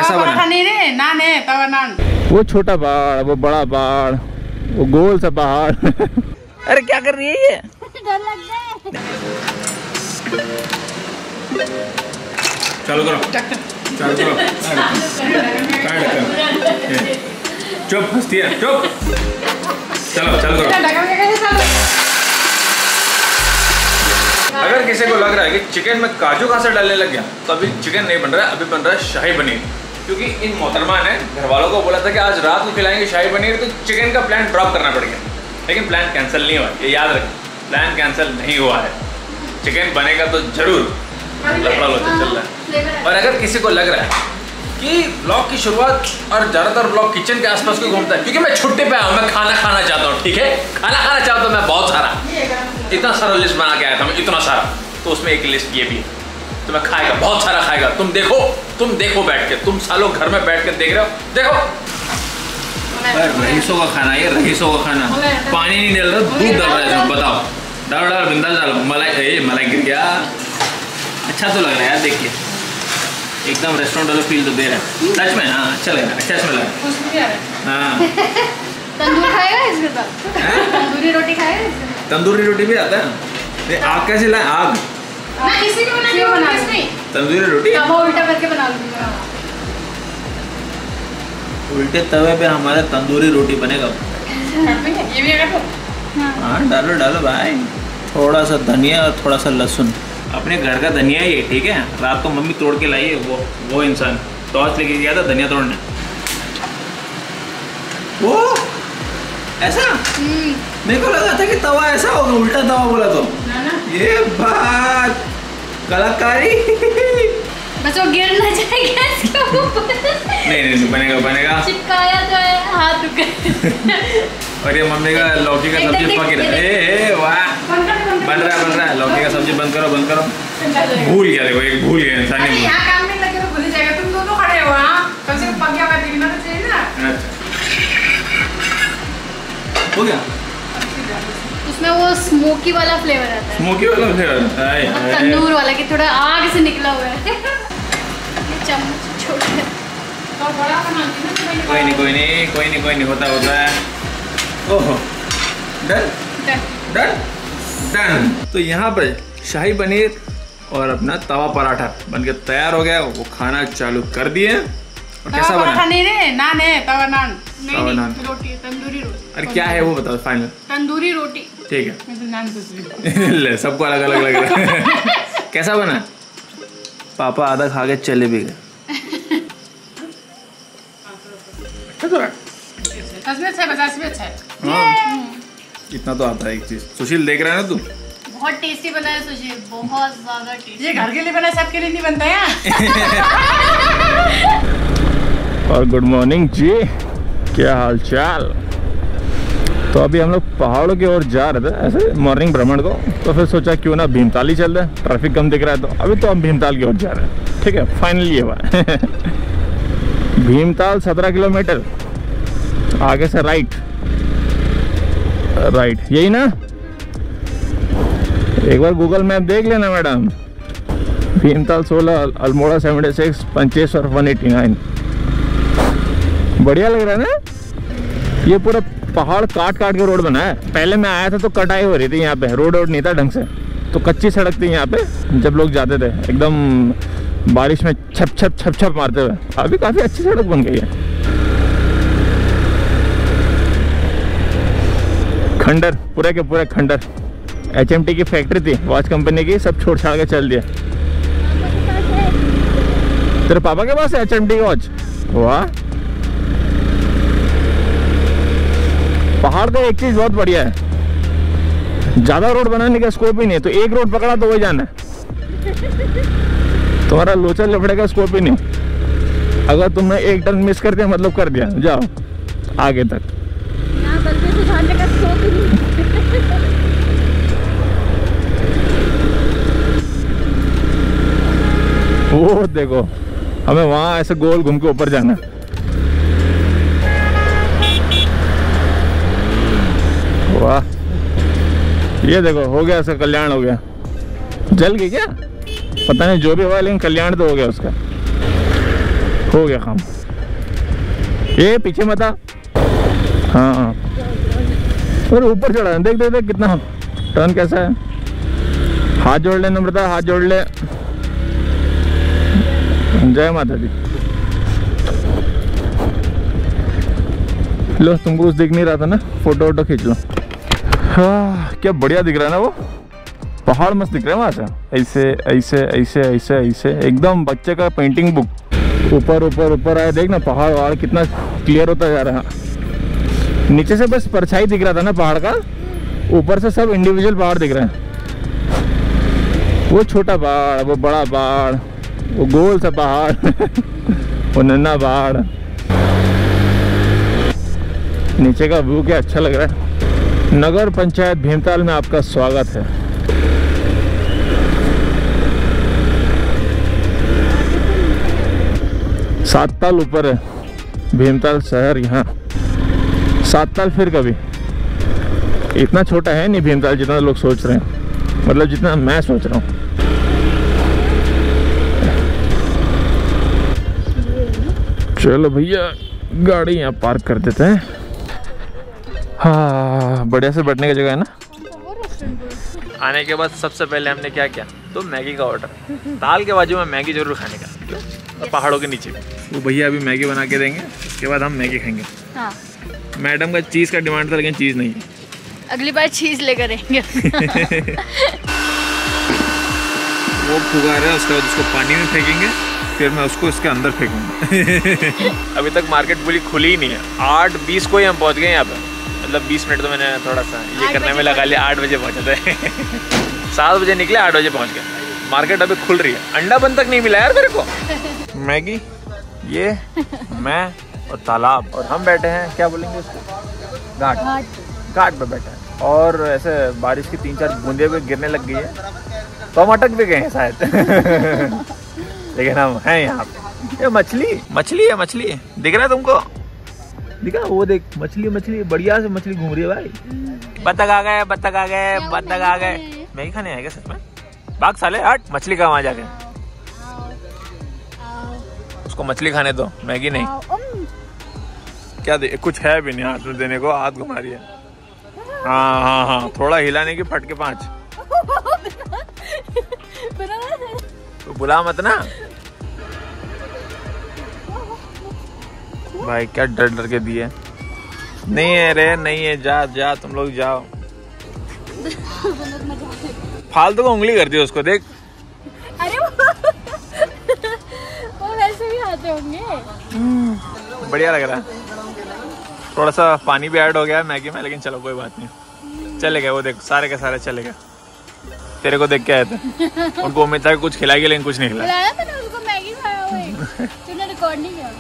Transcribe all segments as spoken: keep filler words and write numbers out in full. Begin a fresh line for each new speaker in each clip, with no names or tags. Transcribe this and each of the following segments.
कैसा बना?
नहीं रे, नान है, तवा नान।
वो छोटा पहाड़, वो बड़ा पहाड़, वो गोल सा पहाड़। अरे क्या कर रही है ये?
डर लग गया।
चालू करो, चालू करो। चुप, हंसती है, चुप। चलो चालू करो। अगर किसी को लग रहा है कि चिकन में काजू कहाँ से डालने लग गया, तो अभी चिकन नहीं बन रहा है, अभी बन रहा है शाही पनीर। क्योंकि इन मोहतरमा ने घर वालों को बोला था कि आज रात को खिलाएंगे शाही पनीर, तो चिकन का प्लान ड्रॉप करना पड़ गया। लेकिन प्लान कैंसिल नहीं हुआ, ये याद रखें, प्लान कैंसिल नहीं हुआ है। चिकन बनेगा तो जरूर, लफड़ा लोचा चल रहा है। और अगर किसी को लग रहा है कि ब्लॉग की शुरुआत और ज़्यादातर ब्लॉग किचन के आसपास क्यों घूमता है, क्योंकि मैं छुट्टी पे आया हूँ, मैं खाना खाना चाहता हूँ, ठीक है। खाना खाना चाहता हूँ मैं बहुत सारा, इतना सारा लिस्ट बना के आया था मैं, इतना सारा। तो उसमें एक लिस्ट ये भी है, तो मैं खाएगा, बहुत सारा खाएगा। तुम देखो, तुम देखो बैठ के, तुम सालों घर में बैठ के देख रहे हो, देखो। रईसों का खाना, ये रईसों का खाना। पानी नहीं डाल रहा, दूध डाल रहा है इसमें, बताओ। डाल डाल बिंदास डाल, मलाई मलाई गिर गया। अच्छा तो लग रहा है यार देख के, एकदम रेस्टोरेंट वाला फील तो दे रहा है सच में। हाँ अच्छा लग रहा है, अच्छा इसमें लग रहा है। हाँ
तंदूर खाएगा इसके साथ? तंदूरी रोटी खाएगा इसके साथ?
तंदूरी रोटी भी आता है। आग कैसे लाए? आग
ना किसी को नहीं बना नहीं।
तंदूरी रोटी
तवा उल्टा करके बना लूंगा।
उल्टे तवे पे हमारा तंदूरी रोटी बनेगा।
ये भी अगर
हाँ डालो डालो भाई, थोड़ा सा धनिया और थोड़ा सा लहसुन। अपने घर का धनिया ही है, ठीक है। रात को मम्मी तोड़ के लाई है, वो वो इंसान टॉर्च लेके गया था धनिया तोड़ने। वो ऐसा मेरे को लगा था कि तवा ऐसा होगा, उल्टा तवा बोला तो
ना ना।
ये बात कलाकारी।
बस वो गिर ना जाए गैस के ऊपर।
नहीं नहीं बनेगा बनेगा।
चिपकाया तो है, हाथ रुक गए।
और ये मम्मी का लौकी का सब्जी पक रहा है। ए वाह, बन रहा है बन रहा है। लौकी का सब्जी बंद करो बंद करो। भूल गया, देखो एक भूल गया इंसान।
अरे यहाँ काम नहीं लगे तो भूल जाएगा। तुम दोनों खड़े हो, हाँ कम से कम पक गया, देखना तो चाहिए ना।
हो गया।
उसमें वो स्मोकी वाला फ्लेवर आता है,
स्मोकी वाला फ्लेवर,
तंदूर वाला कि थोड़ा आग से निकला हुआ है। चम्मच छोटा
तो बड़ा बनाती ना।
कोई नहीं कोई नहीं कोई नहीं कोई नहीं होता होता है। ओहो डन डन डन। तो यहाँ पर शाही पनीर और अपना तवा पराठा बनके तैयार हो गया। वो खाना चालू कर दिए। और कैसा बना?
नहीं रे, नान है, तवा नान।
तवा नान
रोटी, तंदूरी रोटी।
अरे क्या है वो बताओ फाइनल।
तंदूरी रोटी,
ठीक है।
मैं तो नान पूछ रही हूँ।
ले सबको अलग अलग लग रहा है। कैसा बना? पापा आधा खा के चले भी गए।
सच में अच्छा है, बजाज भी अच्छा है।
हाँ इतना तो आता है एक चीज। सुशील देख रहा है ना तू?
बहुत टेस्टी बना है सुशील, बहुत ज्यादा टेस्टी।
ये घर के लिए बना, सबके लिए नहीं बनता है।
और गुड मॉर्निंग जी, क्या हाल चाल। तो अभी हम लोग पहाड़ों की ओर जा रहे थे ऐसे मॉर्निंग भ्रमण को। तो फिर सोचा क्यों ना भीमताल ही चल रहे, ट्रैफिक कम दिख रहा है। तो अभी तो हम भीमताल की ओर जा रहे हैं, ठीक है। फाइनली ये हुआ। भीमताल सत्रह किलोमीटर आगे से राइट राइट यही ना। एक बार गूगल मैप देख लेना मैडम। भीमताल सोलह, Almora seventy six, Pancheshwar one eighty nine. बढ़िया लग रहा है ना। ये पूरा पहाड़ काट काट के रोड बना है। पहले मैं आया था तो कटाई हो रही थी यहाँ पे, रोड रोड नहीं था ढंग से, तो कच्ची सड़क थी यहाँ पे जब लोग जाते थे, एकदम बारिश में छप छप छप छप मारते हुए। अभी काफी अच्छी सड़क बन गई है। खंडर, पूरे के पूरे खंडर। एच एम टी की फैक्ट्री थी वॉच कंपनी की, सब छोड़ छाड़ के चल दिया। तेरे पापा के पास है एच एम टी की वॉच? वाह। पहाड़ तो एक चीज बहुत बढ़िया है, ज्यादा रोड बनाने का स्कोप ही नहीं है। तो एक रोड पकड़ा तो वही जाना है, तुम्हारा लोचा लफड़े का स्कोप ही नहीं। अगर तुमने एक टर्न मिस कर दिया मतलब कर दिया, जाओ आगे तक।
का स्कोप ही नहीं।
वो देखो, हमें वहां ऐसे गोल घूम के ऊपर जाना। वाह, ये देखो हो गया, इसका कल्याण हो गया। जल गई क्या पता नहीं, जो भी हुआ लेकिन कल्याण तो हो गया उसका। हो गया काम। ये पीछे मत आ। हाँ हाँ और ऊपर चढ़ा, देख देख देख कितना टर्न कैसा है। हाथ जोड़ ले नम्रता, हाथ जोड़ ले। जय माता दी। लो तुमको कुछ दिख नहीं रहा था ना, फोटो वोटो खींच लो। हाँ क्या बढ़िया दिख रहा है ना, वो पहाड़ मस्त दिख रहे हैं वहाँ से। ऐसे ऐसे ऐसे ऐसे ऐसे एकदम बच्चे का पेंटिंग बुक। ऊपर ऊपर ऊपर आए, देख ना पहाड़ वहाड़ कितना क्लियर होता जा रहा है। नीचे से बस परछाई दिख रहा था ना पहाड़ का, ऊपर से सब इंडिविजुअल पहाड़ दिख रहे हैं। वो छोटा पहाड़, वो बड़ा पहाड़, वो गोल सा पहाड़ वो नन्हा पहाड़। नीचे का व्यू क्या अच्छा लग रहा है। नगर पंचायत भीमताल में आपका स्वागत है। सात ताल ऊपर है भीमताल शहर। यहाँ सात ताल फिर कभी इतना छोटा है नहीं भीमताल जितना लोग सोच रहे हैं, मतलब जितना मैं सोच रहा हूँ। चलो भैया गाड़ी यहाँ पार्क कर देते हैं। हाँ बढ़िया से बैठने की जगह है ना। आने के बाद सबसे पहले हमने क्या किया, तो मैगी का ऑर्डर। ताल के बाजू में मैगी जरूर खाने का, पहाड़ों के नीचे। वो भैया अभी मैगी बना के देंगे, उसके बाद हम मैगी खाएंगे।
हाँ।
मैडम का चीज़ का डिमांड था लेकिन चीज़ नहीं है।
अगली बार चीज़ लेकर आएंगे।
वो फुगा रहा है, उसके बाद उसको पानी में फेंकेंगे, फिर मैं उसको इसके अंदर फेंकूंगा। अभी तक मार्केट पूरी खुली ही नहीं है। आठ बीस को ही हम पहुंच गए यहाँ पे, मतलब बीस मिनट तो मैंने थोड़ा सा ये करने में लगा लिया। आठ बजे पहुंचे थे। सात बजे निकले, आठ बजे पहुंच गए। मार्केट अभी खुल रही है। अंडा बन तक नहीं मिला यार मेरे को। मैगी, ये मैं और तालाब, और हम बैठे हैं क्या बोलेंगे उसको, घाट घाट पे बैठे हैं। और ऐसे बारिश की तीन चार बूंदे भी गिरने लग गई है, तो हम अटक भी गए हैं शायद। लेकिन हम हैं यहाँ पे। ये मछली मछली है, मछली दिख रहा है तुमको? दिखा वो देख, मछली मछली बढ़िया से मछली घूम रही है भाई। बत्तख आ गए, बत्तख आ गए, बत्तख आ गए। मैगी खाने आएगा सच में? भाग साले हट, मछली कहाँ जाके। उसको मछली खाने दो, मैगी नहीं। क्या दे, कुछ है भी नहीं हाथ में देने को, हाथ घुमा रही है। हाँ हाँ हाँ थोड़ा हिलाने की, फट के पाँच। तो बुला मत ना भाई, क्या डर डर के दिए। नहीं है रे, नहीं है, जा जा तुम लोग जाओ। फालतू को उंगली कर दी उसको, देख।
अरे वो, वो वैसे भी आते होंगे।
बढ़िया लग रहा है। थोड़ा सा पानी भी ऐड हो गया है मैगी में, लेकिन चलो कोई बात नहीं, चलेगा। वो देख सारे के सारे चलेगा। तेरे को देख के आए थे, उनको उम्मीद था कि कुछ खिलाएगी, लेकिन कुछ नहीं खिलाया।
मैंने उसको मैगी खाया हुआ है, तूने रिकॉर्ड नहीं किया।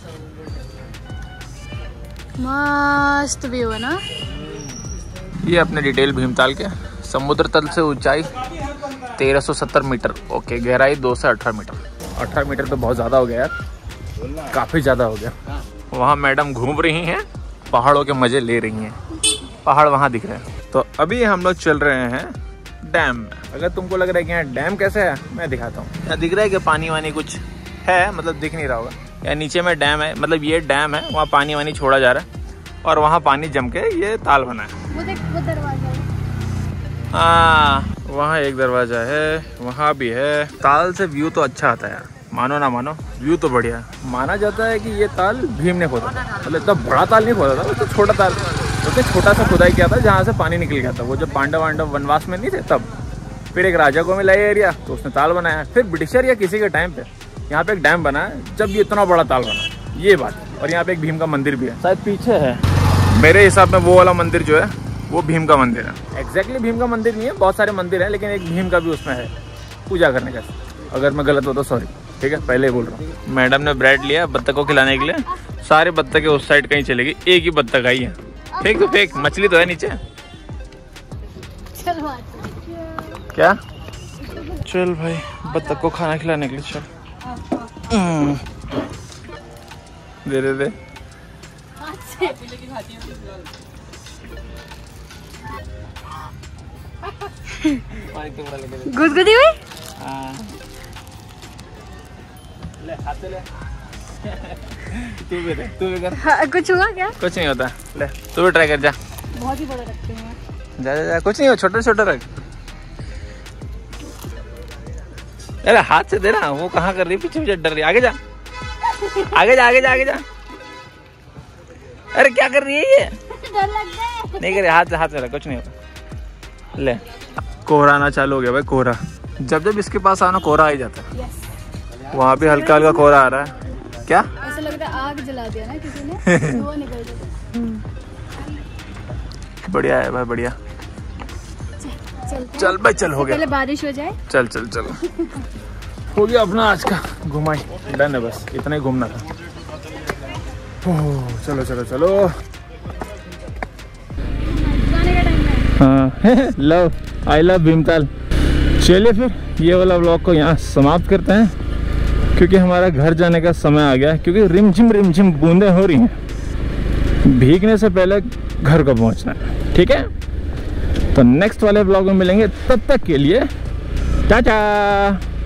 मस्त व्यू है ना।
ये अपने डिटेल भीमताल के समुद्र तल से ऊंचाई तेरह सौ सत्तर मीटर, ओके, गहराई दो से अठारह मीटर। अठारह मीटर तो बहुत ज़्यादा हो गया यार, काफ़ी ज़्यादा हो गया। वहाँ मैडम घूम रही हैं, पहाड़ों के मज़े ले रही हैं। पहाड़ वहाँ दिख रहे हैं। तो अभी हम लोग चल रहे हैं डैम में। अगर तुमको लग रहा है कि यहाँ डैम कैसे है, मैं दिखाता हूँ। यहाँ दिख रहा है कि पानी वानी कुछ है, मतलब दिख नहीं रहा होगा। यहाँ नीचे में डैम है, मतलब ये डैम है, वहाँ पानी वानी छोड़ा जा रहा है और वहाँ पानी जम के ये ताल बना है।
वो देख, वो दरवाजा है।
हाँ वहाँ एक दरवाजा है, वहाँ भी है। ताल से व्यू तो अच्छा आता है यार, मानो ना मानो, व्यू तो बढ़िया है। माना जाता है कि ये ताल भीम ने खोदा था, मतलब इतना बड़ा ताल नहीं खोदा था, तो छोटा ताल, उसने छोटा सा खुदाई किया था जहाँ से पानी निकल गया था। वो जब पांडव वांडव वनवास में नहीं थे तब, फिर एक राजा को मिला ये एरिया, तो उसने ताल बनाया। फिर ब्रिटिशर या किसी के टाइम पे यहाँ पे एक डैम बना है, जब ये इतना बड़ा ताल बना, ये बात। और यहाँ पे एक भीम का मंदिर भी है, शायद पीछे है। मेरे हिसाब में वो वाला मंदिर जो है वो भीम का मंदिर है। एग्जैक्टली भीम का मंदिर नहीं है, बहुत सारे मंदिर है, लेकिन एक भीम का भी उसमें है पूजा करने का। अगर मैं गलत हो तो सॉरी, ठीक है, पहले ही बोल रहा हूँ। मैडम ने ब्रेड लिया बत्तख को खिलाने के लिए, सारे बत्तखें उस साइड कहीं चलेगी, एक ही बत्तख आई है। फेंक तो फेंक, मछली तो है नीचे।
चल
क्या, चल भाई बत्तख को खाना खिलाने के लिए चल। दे दे दे।
गुदगुदी हुई।
ले हाथ ले। तू भी देख, तू भी कर।
हाँ, कुछ हुआ क्या?
कुछ नहीं होता, ले तू भी ट्राई कर जा।
बहुत ही बड़ा रखते हैं।
जा जा जा, कुछ नहीं हो, छोटा छोटा रख। अरे हाथ से दे ना, वो कहाँ कर रही है, पीछे पीछे डर रही है। आगे जा आगे जा आगे जा आगे जा। अरे क्या कर रही है ये?
डर लगता है।
नहीं करे, हाथ से हाथ से रख, कुछ नहीं होता। ले कोहरा आना चालू हो गया भाई, कोहरा। जब जब इसके पास आना कोहरा आ ही जाता है। वहाँ भी हल्का हल्का कोहरा आ रहा है। क्या
ऐसा लगता है आग जला दिया ना किसी ने, धुआं निकल गया।
बढ़िया है भाई, बढ़िया।
चल
चल भाई चल, हो गया।
पहले बारिश हो जाए।
चल चल चलो, हो गया अपना आज का घुमाई, डन है, बस इतना ही घूमना था। ओह चलो चलो चलो।
जाने का टाइम है।
हाँ लव, आई लव भीमताल। चलिए फिर ये वाला व्लॉग को यहाँ समाप्त करते हैं, क्योंकि हमारा घर जाने का समय आ गया है। क्योंकि रिमझिम रिमझिम बूंदें हो रही हैं, भीगने से पहले घर को पहुँचना है। ठीक है, तो नेक्स्ट वाले व्लॉग में मिलेंगे, तब तक के लिए टाटा।